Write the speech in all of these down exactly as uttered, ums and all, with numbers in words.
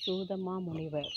சூதமா முனிவர்.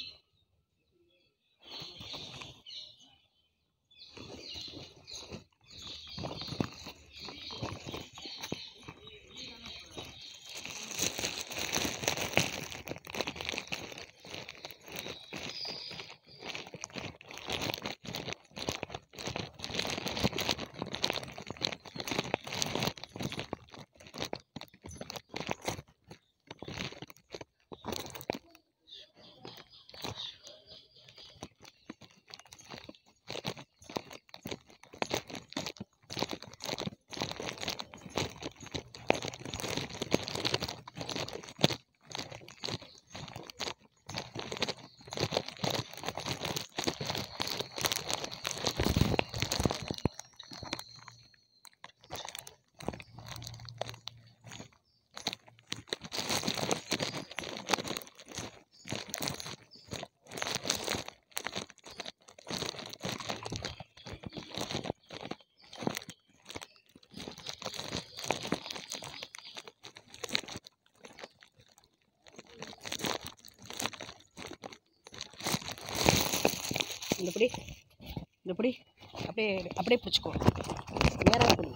இந்தபடி இந்தபடி அப்படியே அப்படியே பிடிச்சிக்கோ, நேராக பிடி.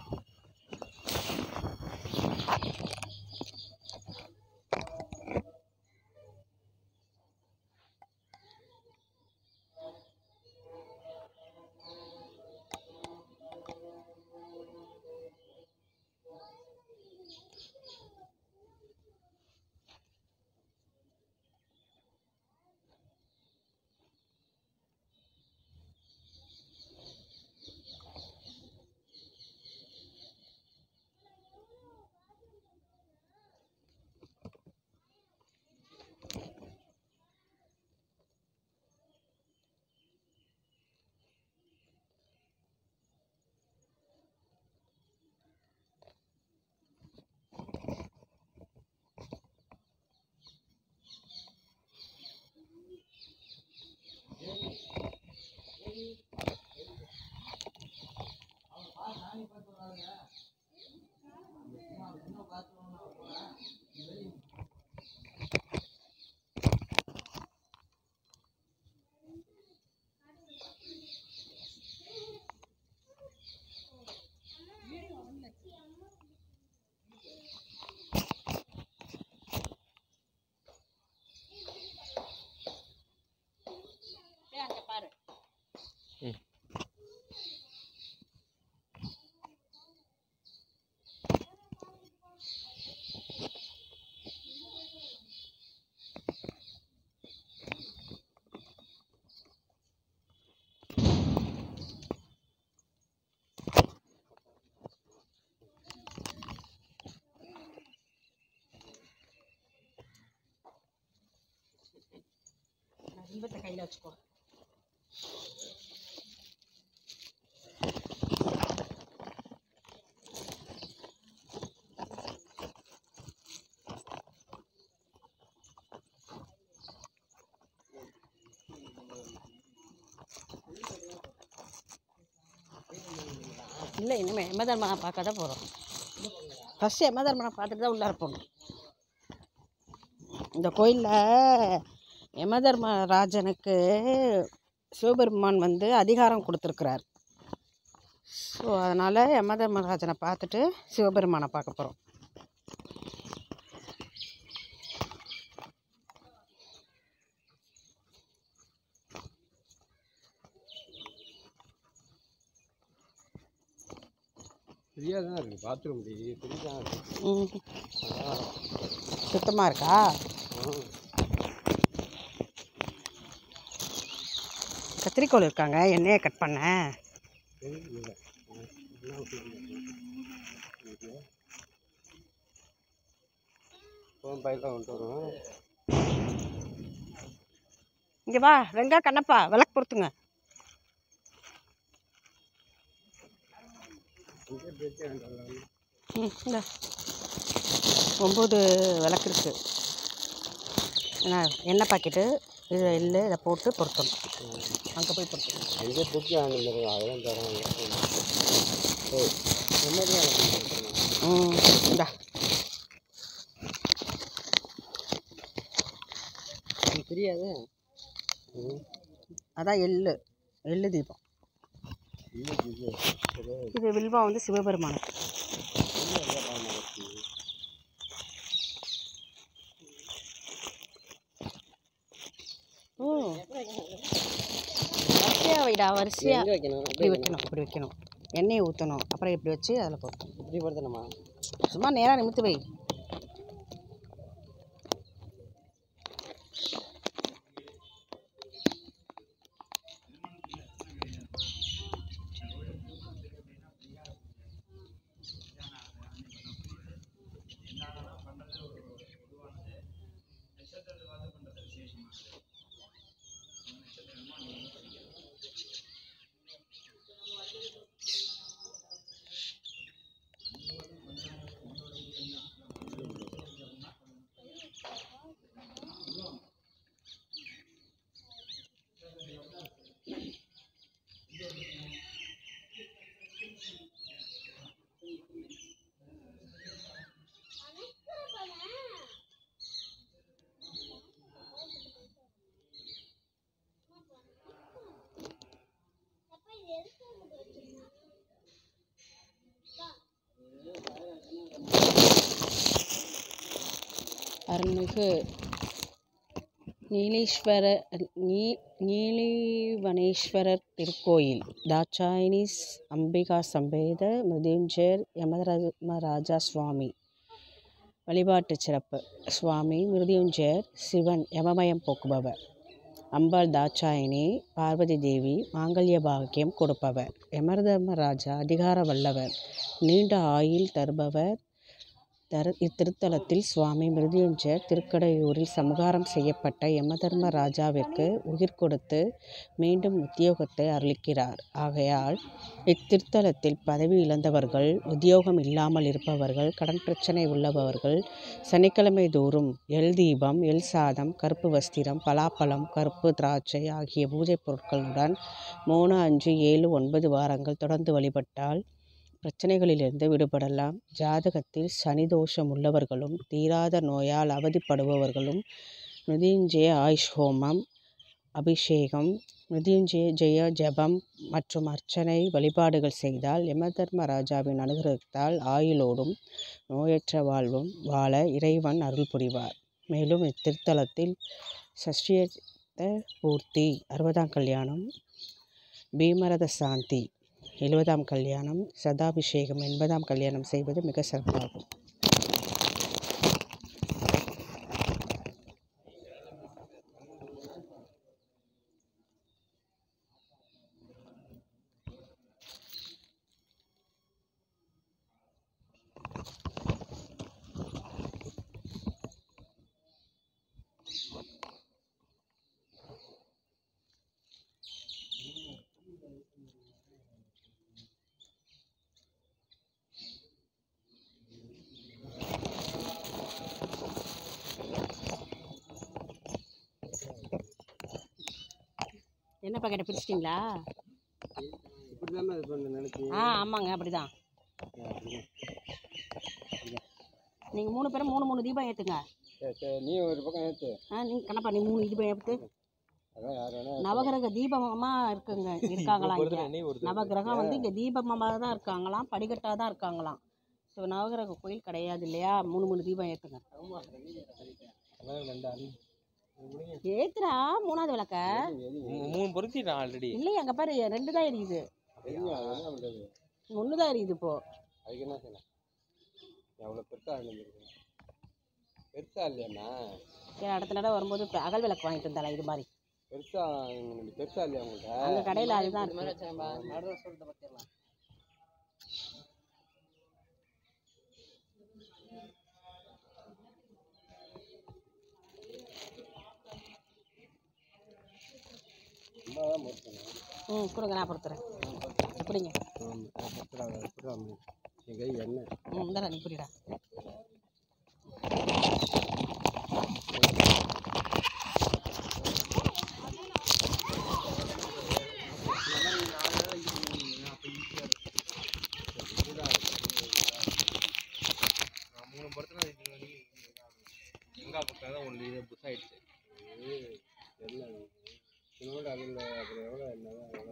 தீபத்தை கையில் வச்சுக்கோ. இல்லை, இனிமேல் யமதர்மனை பார்க்க தான் போகிறோம். ஃபஸ்ட்டு யமதர்மனை பார்த்துட்டு தான் உள்ளார போகணும். இந்த கோயிலில் யமதர்மராஜனுக்கு சிவபெருமான் வந்து அதிகாரம் கொடுத்துருக்குறார். ஸோ அதனால் யமதர்மராஜனை பார்த்துட்டு சிவபெருமானை பார்க்க போகிறோம். ஃப்ரீயாக தான் இருக்குது, பாத்ரூம் ஃப்ரீ தான் இருக்குது. ம், சுத்தமாக இருக்கா? கத்திரிக்கோள் இருக்காங்க, எண்ணெயை கட் பண்ண. பயிரெலாம் கொண்டு வரும். இங்கே வா ரெங்கா கண்ணப்பா, விளக்கு பொறுத்துங்க. ம், இந்த ஒம்பது விளக்கு இருக்குது. என்ன எண்ணெய் பாக்கெட்டு இது இல்லை, இதை போட்டு பொருத்தணும். அங்கே போய் பொருத்தணும். எங்கே தூக்கி ஆனது அதெல்லாம் தராங்க. ம், இந்தா தெரியாது. அதான் எள்ளு எள்ளு தீபம். இது வில்வம் வந்து சிவபெருமானுக்கு. ஓ வரிசையாக வைடா, வரிசையாக வைக்கணும் இப்படி வைக்கணும், இப்படி வைக்கணும். எண்ணெயை ஊற்றணும், அப்புறம் இப்படி வச்சு அதில் போட்டோம். இப்படி படுத்தணுமா? சும்மா நேராக நிமித்து வை. அருள்மிகு நீலீஸ்வர நீ நீலிவனேஸ்வரர் திருக்கோயில் தாட்சாயினி அம்பிகா சம்பேத மிருத்யுஞ்சயர் யமதர்மராஜா சுவாமி வழிபாட்டு சிறப்பு. சுவாமி மிருத்யுஞ்சயர் சிவன் யமமயம் போக்குபவர். அம்பாள் தாட்சாயினி பார்வதி தேவி மாங்கல்ய பாக்கியம் கொடுப்பவர். யமதர்மராஜா அதிகார வல்லவர், நீண்ட ஆயுள் தருபவர். தர இத்திருத்தலத்தில் சுவாமி மிருத்யுஞ்சயர் திருக்கடையூரில் சமகாரம் செய்யப்பட்ட யமதர்ம ராஜாவிற்கு உயிர் கொடுத்து மீண்டும் உத்தியோகத்தை அருளிக்கிறார். ஆகையால் இத்திருத்தலத்தில் பதவி இழந்தவர்கள், உத்தியோகம் இல்லாமல் இருப்பவர்கள், கடன் பிரச்சனை உள்ளவர்கள் சனிக்கிழமை தோறும் எல் தீபம், எல் சாதம், கருப்பு வஸ்திரம், பலாப்பழம், கருப்பு திராட்சை ஆகிய பூஜை பொருட்களுடன் மூணு அஞ்சு ஏழு ஒன்பது வாரங்கள் தொடர்ந்து வழிபட்டால் பிரச்சனைகளிலிருந்து விடுபடலாம். ஜாதகத்தில் சனி தோஷம் உள்ளவர்களும், தீராத நோயால் அவதிப்படுபவர்களும் மிருத்யுஞ்சய ஆயுஷ் ஹோமம், அபிஷேகம், மிருத்யுஞ்சய ஜெய ஜபம் மற்றும் அர்ச்சனை வழிபாடுகள் செய்தால் யமதர்ம ராஜாவின் அனுகிரகத்தால் ஆயுளோடும் நோயற்ற வாழ்வும் வாழ இறைவன் அருள் புரிவார். மேலும் இத்திருத்தலத்தில் சஷ்டியர்த்த பூர்த்தி, அறுபதாம் கல்யாணம், பீமரத சாந்தி எழுபதாம் கல்யாணம், சதாபிஷேகம் எண்பதாம் கல்யாணம் செய்வது மிக சிறப்பாகும். என்ன பாக்கெட்டை பிரிச்சிட்டிங்களா? இப்படி தானே இது பண்ண நினைச்சி. ஆ ஆமாங்க, அப்படிதான். நீங்கள் மூணு பேரும் மூணு மூணு தீபம் ஏற்றுங்க. சரி சரி, நீ ஒரு பக்கம் ஏற்று. ஆ நீங்கள் கணப்பா நீ மூணு தீபம் ஏற்று. அதான் யார் வேணா நவகிரக தீபமாக இருக்குங்க இருக்காங்களாம் இங்கே. நவகிரகம் வந்து இங்கே தீபமாக தான் இருக்காங்களாம், படிக்கட்டாக தான் இருக்காங்களாம். ஸோ நவகிரக கோயில் கிடையாது இல்லையா? மூணு மூணு தீபம் ஏற்றுங்க. ஏத்துறா மூணாவது விளக்க மூணு பொருத்திட்டான் ஆல்ரெடி. இல்லையா? அங்கே பாரு, ரெண்டு தான் எரியுது, ஒன்று தான் எரியுது இப்போ. அதுக்கு என்ன செய்யலாம்? எவ்வளோ பெருசா இருந்துருக்கு, பெருசா இல்லையாண்ணா? சரி, அடுத்த தடவை வரும்போது இப்போ அகல் விளக்கு வாங்கிட்டு வந்தால இது மாதிரி பெருசா பெருசா இல்லையா உங்கள்கிட்ட? அந்த கடையில் அதுதான் இருக்கு. ம் கொடுங்க, நான் பொறுத்துறேன். எப்படிங்க? என் கை எண்ணெய். ம் இந்தடா நீ புரியுடா. மூணு படத்தில் எங்கே பக்கம் தான் ஒன்று புதுசாகிடுச்சு. என்ன இதோட அதில் அப்புறம் எவ்வளோ என்னதான் எவ்வளோ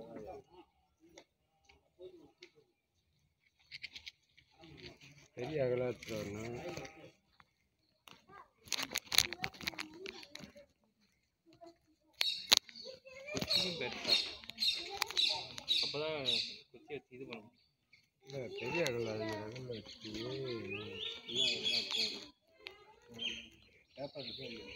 பெரிய அகலத்தில் வரணும். அப்போ தான் குச்சி வச்சு இது பண்ணணும். இல்லை பெரிய அகல அது அகல வச்சு பேப்பர்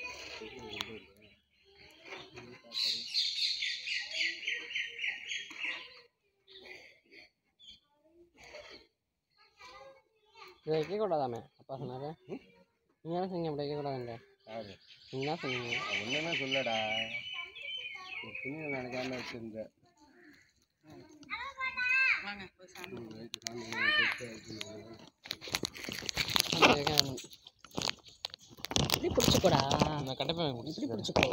இதை வைக்கக்கூடாதாமே அப்பா சொன்னாரு. நீங்கள் என்ன சொன்னீங்க அப்படி வைக்கக்கூடாதுங்க? யாரு நீங்கள் தான் சொன்னீங்க. ஒன்றுமே சொல்லடா, துணியை நினைக்காம வச்சுருந்தேன். இப்படி பிடிச்சிக்கோடா, நான் கட்டப்பேன். இப்படி பிடிச்சிக்கோ.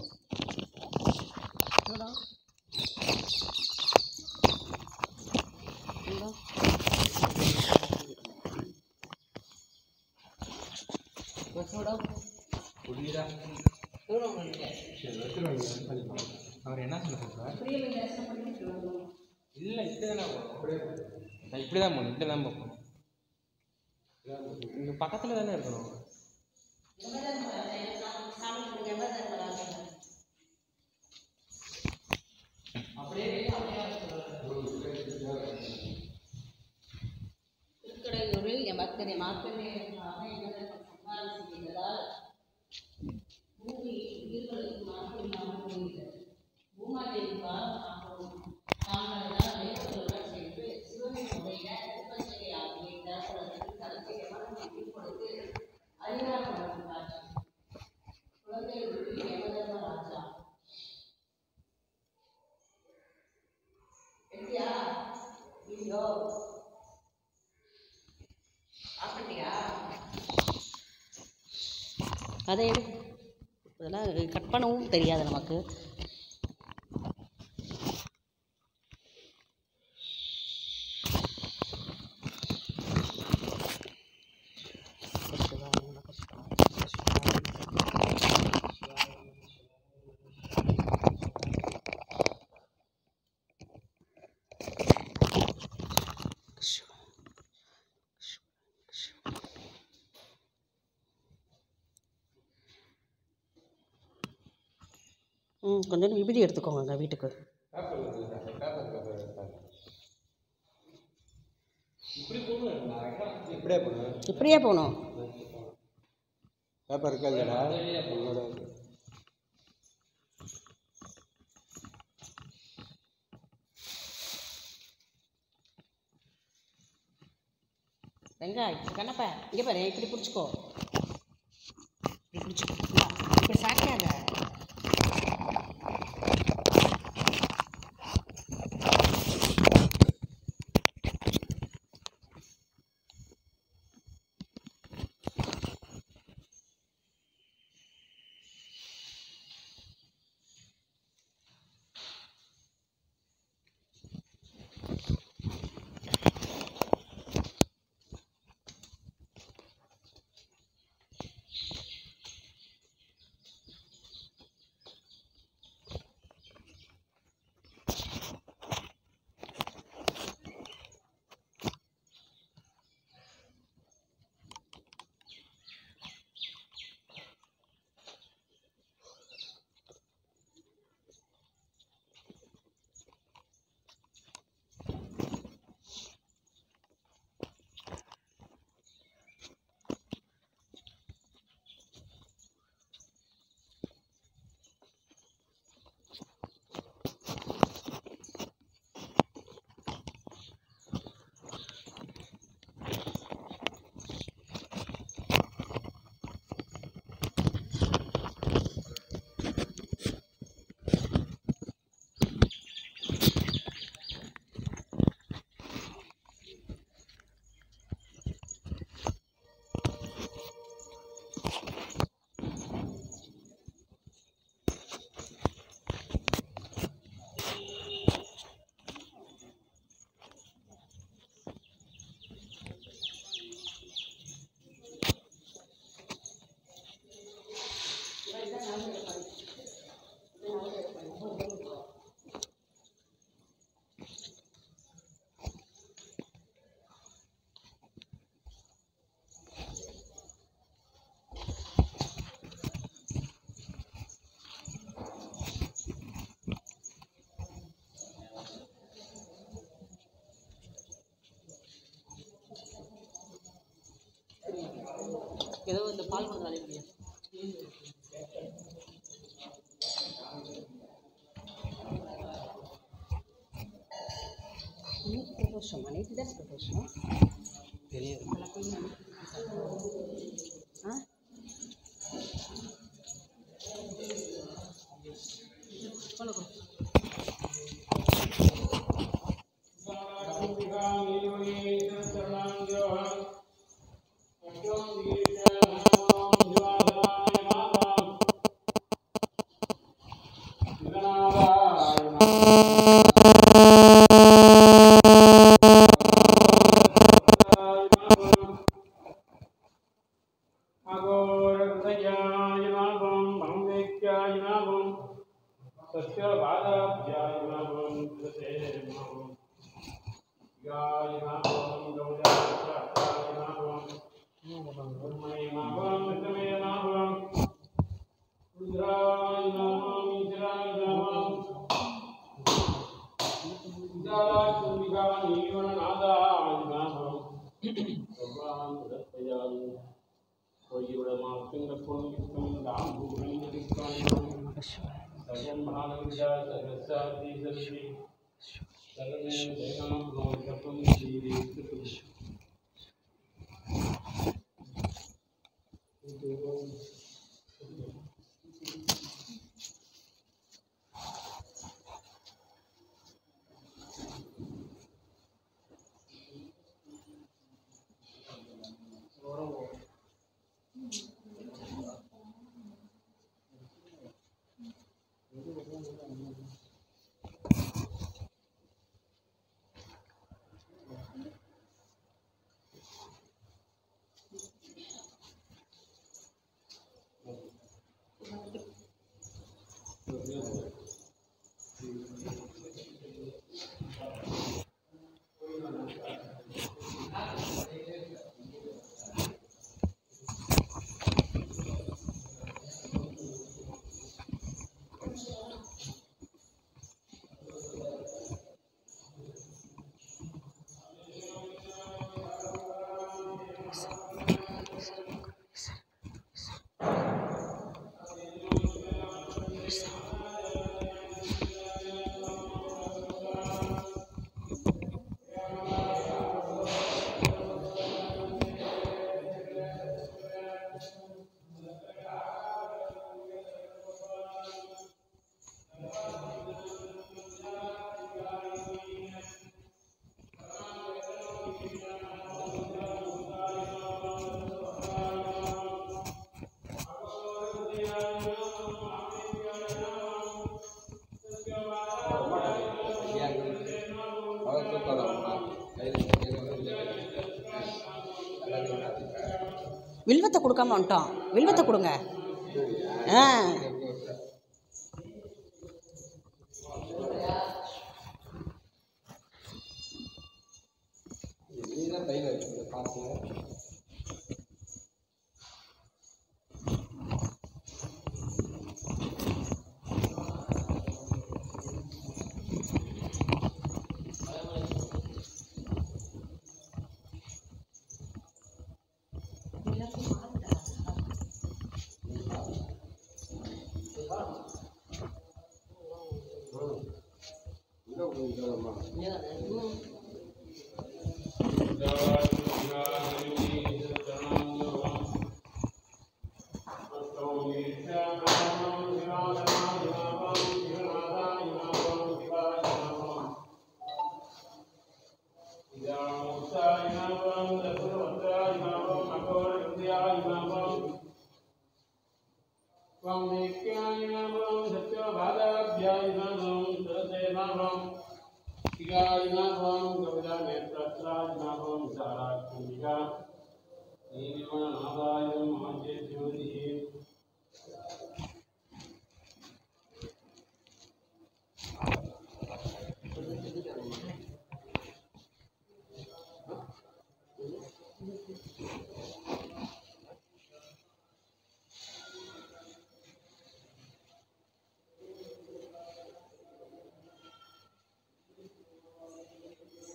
அவர் என்ன சொல்லுறாரு? இல்லை இப்படி தானே நான் இப்படி தான் போகணும், இப்படி தான் போகணும். இங்கே பக்கத்தில் தானே இருக்கணும். திருக்கடையூரில் என் பக்தரை மாத்திரமே பூமி உயிர்களுக்கு மாற்றம் இல்லாமல் போகிறது. பூமாதேவி தாங்கள் தேவர்களுடன் சென்று சிவனுடைய திருப்பதியை ஆகிய தரப்புறத்தில் தனக்கு எமனத்தை கொடுத்து அதிகாரம் வழங்குகிறார். குழந்தைகளுக்கு யமதர்மராஜா எப்படியா ஐயோ சாப்பிட்டியா? அதை எடு. இதெல்லாம் கட் பண்ணவும் தெரியாது நமக்கு. ம் கொஞ்சம் விபதி எடுத்துக்கோங்க வீட்டுக்கு. இப்படியே போகணும், இப்படியே போகணும். பேப்பர் இருக்கா இல்லைடா உங்களோட? வெங்காய் கண்ணப்பா இங்கே பாரு, இப்படி பிடிச்சிக்கோ, இப்படி பிடிச்சிக்கோ, இப்படி சாக்காத. ஏதோ இந்த பால் கொடுத்தாலே முடியும். இன்னைக்கு பிரதோஷமா? நேற்று தான் பிரதோஷம். தெரியாது. ஆ வில்வத்தை கொடுக்காம வந்துட்டோம். வில்வத்தை கொடுங்க. ஆ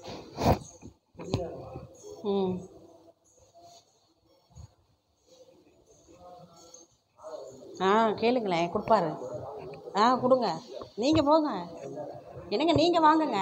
ம் ஆ கேளுங்களேன், கொடுப்பாரு. ஆ கொடுங்க, நீங்கள் போங்க. என்னங்க நீங்கள் வாங்குங்க.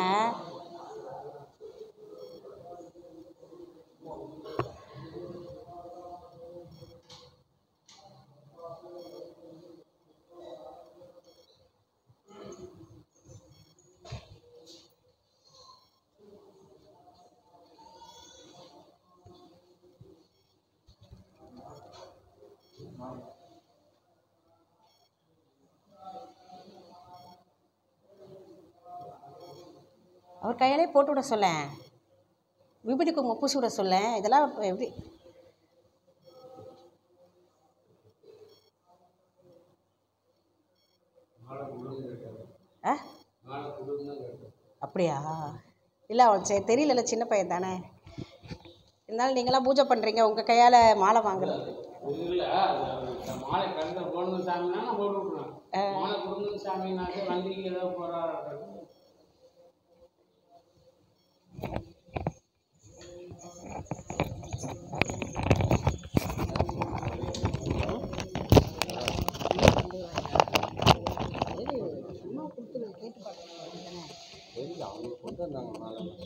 அவர் கையாலே போட்டு விட சொல்ல, விபூதி குங்குமம் பூசி விட சொல்ல. இதெல்லாம் இப்ப எப்படி? ஆ அப்படியா? இல்லை அவன் சரி தெரியல, சின்ன பையன் தானே. இருந்தாலும் நீங்களாம் பூஜை பண்ணுறீங்க, உங்கள் கையால் மாலை வாங்குறது. இல்லை மாலை கருந்த போடணும் சாமினா நான் போட்டு விட்ருவேன். மாலை கொடுக்கணும் சாமினாக்க வண்டிக்கு ஏதாவது போகிறாரு.